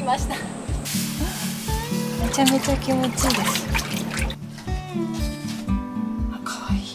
ました。めちゃめちゃ気持ちいいです。あ、かわいい。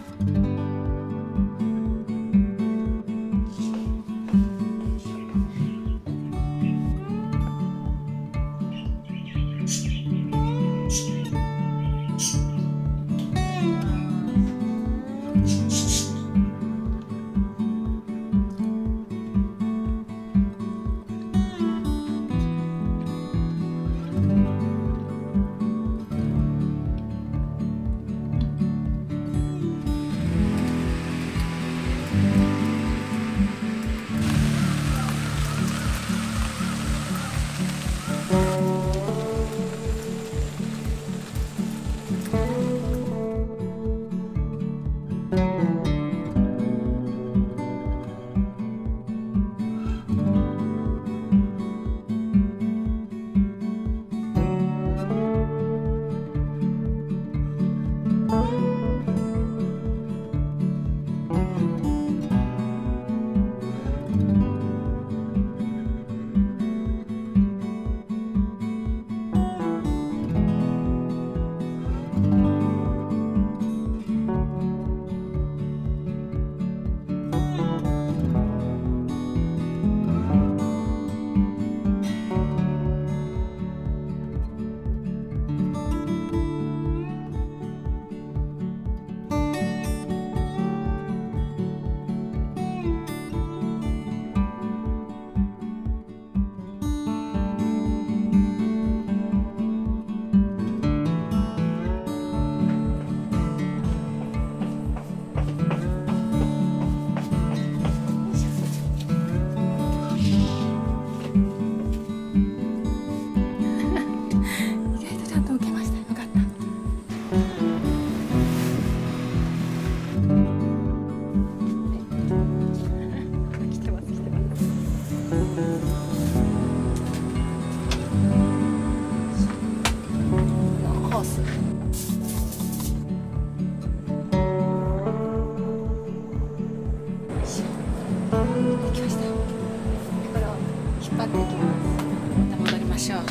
引っ張っていきます。また戻りましょう。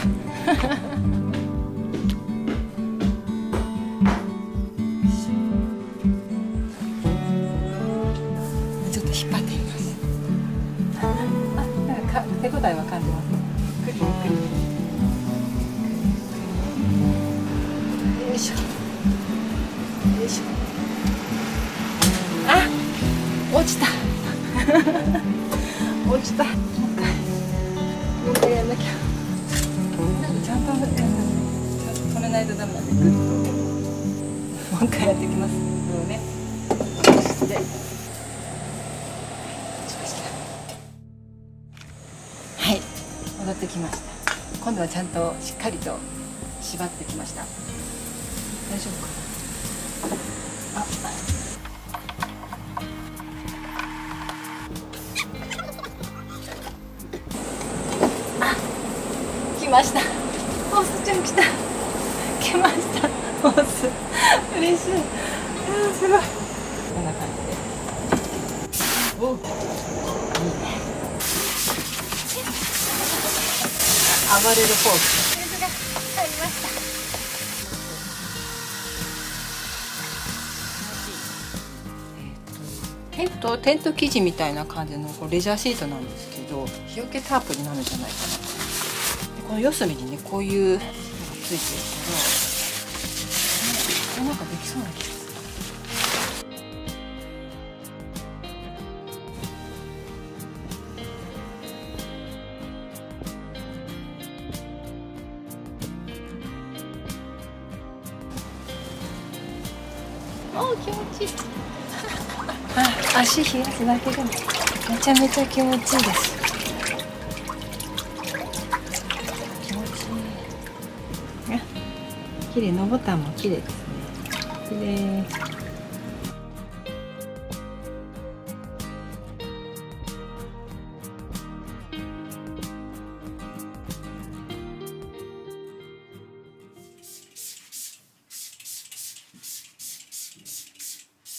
ちょっと引っ張ってみます。あ、なんか手応えは感じます。ゆっくりゆっくり。よいしょ。よいしょ。あ、落ちた。落ちた。もう一回やんなきゃ。なんかちゃんとやんなきゃ。ちゃんと止めないとダメなんで、グッと。もう一回やっていきます。これをね。して。はい、戻ってきました。今度はちゃんとしっかりと縛ってきました。大丈夫かな。あ。来ました。ホースちゃん来た。来ました。ホース。嬉しい。すごい。こんな感じで。お、いいね。暴れるホース。水が入りました。テント生地みたいな感じのレジャーシートなんですけど、日よけタープになるんじゃないかな。この四隅にね、こういうのがついてるけど、なんかできそうな気がする。お、気持ちいい。あ、足冷やすだけでもめちゃめちゃ気持ちいいです。綺麗のボタンも綺麗ですね。綺麗。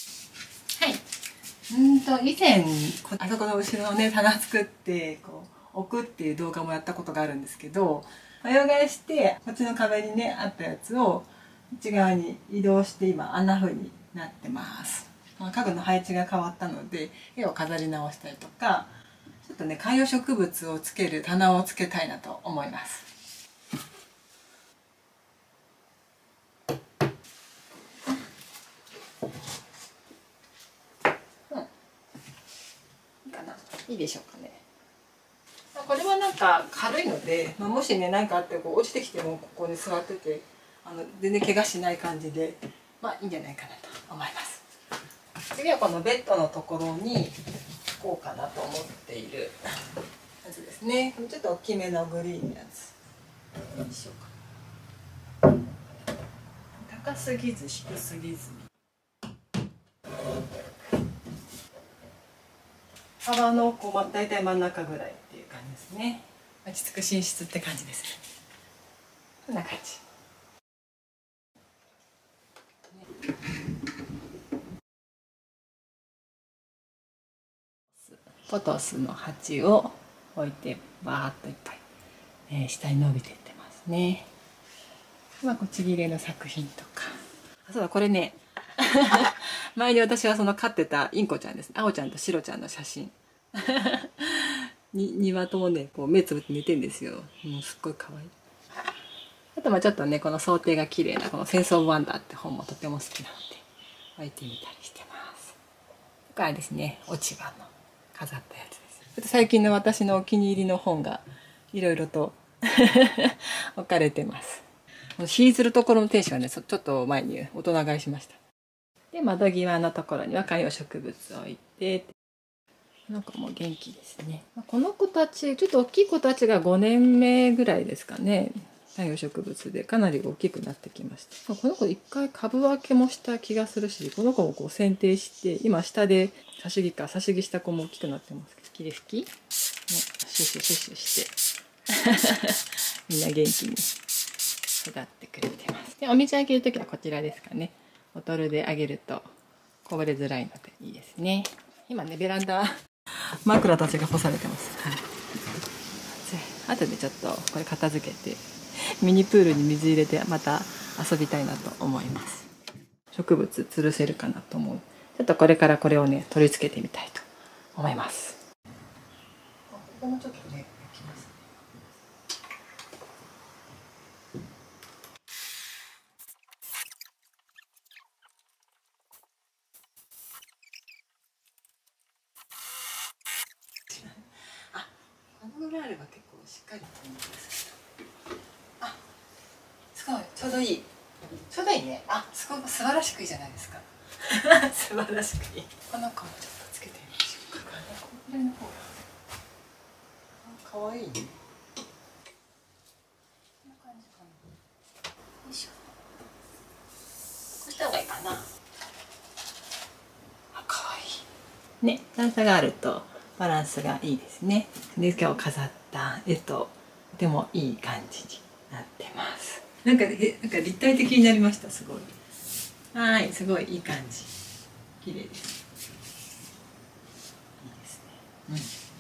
はい。以前あそこの後ろのね棚作ってこう置くっていう動画もやったことがあるんですけど、裏返してこっちの壁にねあったやつを内側に移動して、今あんな風になってます。家具の配置が変わったので絵を飾り直したりとか、ちょっとね観葉植物をつける棚をつけたいなと思います。いいでしょうかね。これはなんか軽いので、もしね何かあってこう落ちてきてもここに座ってて全然怪我しない感じで、いいんじゃないかなと思います。次はこのベッドのところにこうかなと思っているやつですね。ちょっと大きめのグリーンのやつにしようかな。高すぎず低すぎず、幅の大体真ん中ぐらいっていう感じですね。落ち着く寝室って感じですね。こんな感じ。ポトスの鉢を置いてバーッといっぱい、下に伸びていってますね。こちぎれの作品とか、そうだこれね前に私は飼ってたインコちゃんですね、青ちゃんとシロちゃんの写真2羽ともねこう目つぶって寝てんですよ。もうすっごい可愛い。あとちょっとねこの装丁が綺麗なこの「センス・オブ・ワンダー」って本もとても好きなので置いてみたりしてます。これはですね落ち葉の飾ったやつです。最近の私のお気に入りの本がいろいろと置かれてます。シーズるところの天使はねちょっと前に大人買いしました。で窓際のところには観葉植物を置いて、なんかもう元気ですね。この子たちちょっと大きい子たちが5年目ぐらいですかね。観葉植物でかなり大きくなってきました。この子一回株分けもした気がするし、この子もこう剪定して今下で差し木した子も大きくなってますけど、霧吹き、ね、シュシュシュシュしてみんな元気に育ってくれてます。でお水あげるときはこちらですかね。ボトルであげるとこぼれづらいのでいいですね。今ねベランダは枕たちが干されてます。はい、後でちょっとこれ片付けてミニプールに水入れてまた遊びたいなと思います。植物吊るせるかなと思う。ちょっとこれからこれをね取り付けてみたいと思います。ここもちょっとねきますね。このぐらいあれば結構しっかりと思うんですけど、すごいちょうどいいね。すごく素晴らしくいいじゃないですか素晴らしくいい。この子をちょっとつけてみましょうか。これの方がかわいいね。こんな感じかな。よいしょ。こうした方がいいかな。かわいいね。段差があるとバランスがいいですね。で今日飾った絵ととてもいい感じになってます。なんか立体的になりました。すごい。はい、すごいいい感じ。綺麗です。いいですね。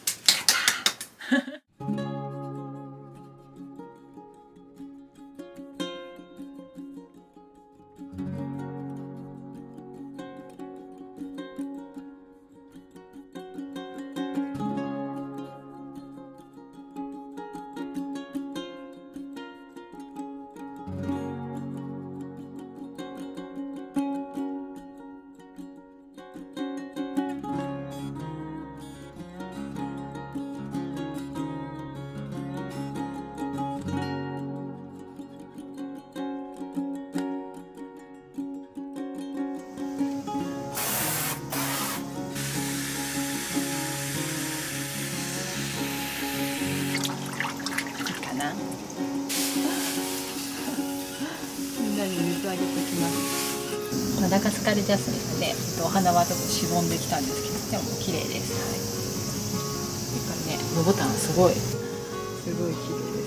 みんなに水あげてきます。マダガスカルジャスミンのね、お花はちょっとしぼんできたんですけど、でも綺麗です。はい。やっぱりね、ボタンすごい綺麗です。